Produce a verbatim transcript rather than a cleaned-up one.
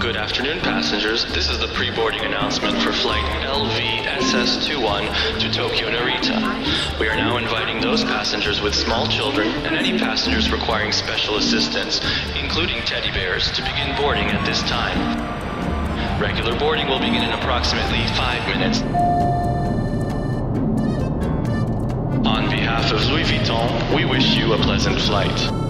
Good afternoon, passengers. This is the pre-boarding announcement for flight L V S S twenty-one to Tokyo Narita. We are now inviting those passengers with small children and any passengers requiring special assistance, including teddy bears, to begin boarding at this time. Regular boarding will begin in approximately five minutes. On behalf of Louis Vuitton, we wish you a pleasant flight.